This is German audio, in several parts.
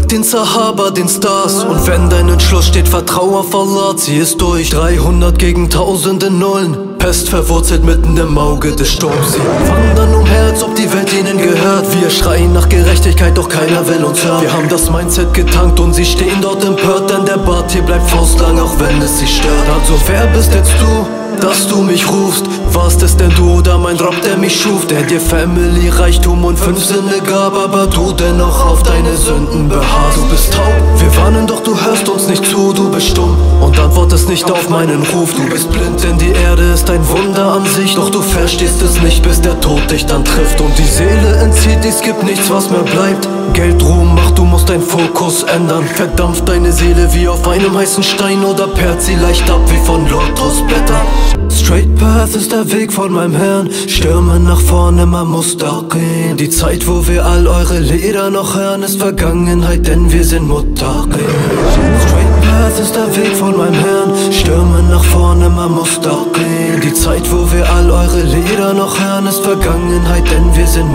den Sahaba, den Stars. Und wenn dein Entschluss steht, vertrau auf Allah, zieh es durch. 300 gegen tausende Nullen, Pest verwurzelt mitten im Auge des Sturms. Sie wandern umher, als ob die Welt ihnen gehört. Wir schreien nach Gerechtigkeit, doch keiner will uns hören. Wir haben das Mindset getankt und sie stehen dort empört, denn der Bart hier bleibt faustlang, auch wenn es sie stört. Also wer bist jetzt du, dass du mich rufst? Warst es denn du oder mein Rabb, der mich schuf? Der dir Family, Reichtum und 5 Sinne gab, aber du dennoch auf deine Sünden beharrst. Du bist taub, wir warnen, doch du hörst uns nicht zu. Du bist stumm und antwortest nicht auf meinen Ruf. Du bist blind, denn die Erde ist ein Wunder an sich, doch du verstehst es nicht, bis der Tod dich dann trifft. Und die Seele entzieht, es gibt nichts, was mehr bleibt. Geld, Ruhm, Macht, du musst deinen Fokus ändern. Verdampft deine Seele wie auf einem heißen Stein oder perlt sie leicht ab wie von Lotusblättern. Straight Path ist der Weg von meinem Herrn. Stürme nach vorne, man muss da gehen. Die Zeit, wo wir all eure Lieder noch hören, ist Vergangenheit, denn wir sind Muttaqin. Straight Path ist der Weg von meinem Herrn. Stürme nach vorne, man muss da gehen. Die Zeit, wo wir all eure Lieder noch hören, ist Vergangenheit, denn wir sind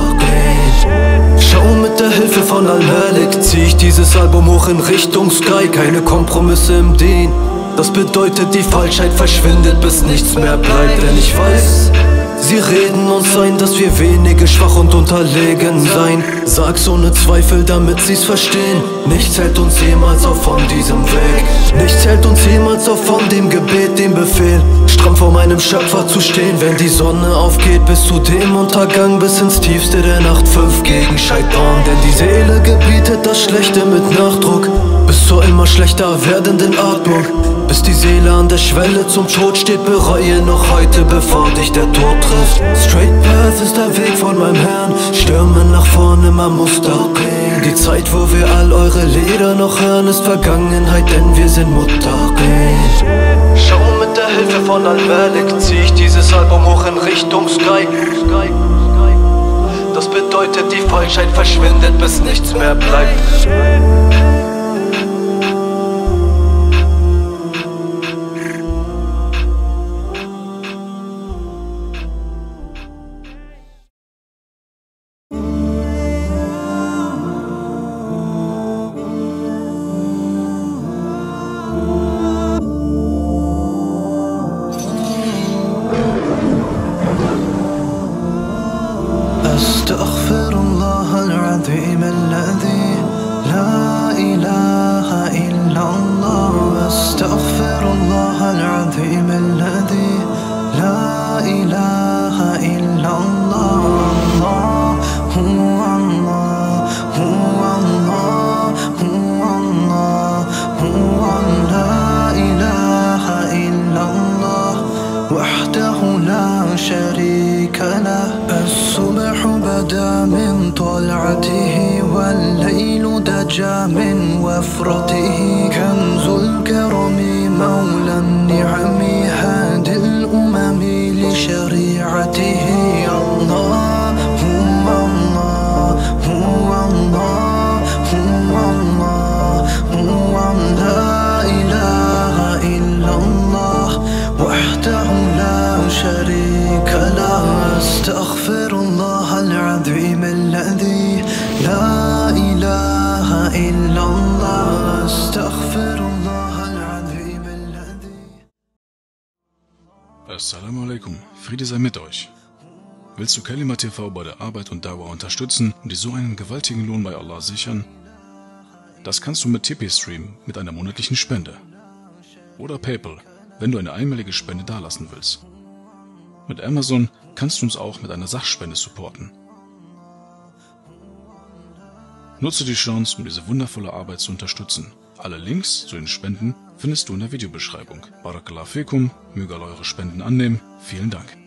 Muttaqin. Schau, mit der Hilfe von Al-Malik zieh ich dieses Album hoch in Richtung Sky. Keine Kompromisse im Dien. Das bedeutet, die Falschheit verschwindet, bis nichts mehr bleibt. Denn ich weiß, sie reden uns ein, dass wir wenige, schwach und unterlegen seien. Sag's ohne Zweifel, damit sie's verstehen. Nichts hält uns jemals auf von diesem Weg. Nichts hält uns jemals auf von dem Gebet, dem Befehl, stramm vor meinem Schöpfer zu stehen. Wenn die Sonne aufgeht, bis zu dem Untergang, bis ins Tiefste der Nacht, 5 gegen Scheitan. Denn die Seele gebietet das Schlechte mit Nachdruck, bis zur immer schlechter werdenden Atmung. Bis die Seele an der Schwelle zum Tod steht, bereue noch heute, bevor dich der Tod trifft. Straight Path ist der Weg von meinem Herrn. Stürme nach vorne, man muss da gehen. Die Zeit, wo wir all eure Lieder noch hören, ist Vergangenheit, denn wir sind Muttaqin. Schau, mit der Hilfe von Al-Malik zieh ich dieses Album hoch in Richtung Sky. Das bedeutet, die Falschheit verschwindet, bis nichts mehr bleibt. أستغفر الله العظيم الذي لا إله إلا الله. أستغفر الله العظيم الذي لا إله إلا الله. الله هو الله، هو الله، هو الله، هو لا إله إلا الله وحده لا شريك له. الصبح بدا من طلعته والليل دجى من وفرته. كنز الكرم مولى النعم هادي الأمم لشريعته. الله هو الله، هو الله، هو الله، هو لا إله إلا الله وحده لا شريك له. أستغفر الله العظيم الذي لا إله إلا الله. أستغفر الله العظيم الذي. Assalamu alaikum, Friede sei mit euch. Willst du Kalima TV bei der Arbeit und Dauer unterstützen und dir so einen gewaltigen Lohn bei Allah sichern? Das kannst du mit Tipeee-Stream mit einer monatlichen Spende. Oder PayPal, wenn du eine einmalige Spende dalassen willst. Mit Amazon kannst du uns auch mit einer Sachspende supporten. Nutze die Chance, um diese wundervolle Arbeit zu unterstützen. Alle Links zu den Spenden findest du in der Videobeschreibung. Barakallahu fikum, möge Allah eure Spenden annehmen. Vielen Dank.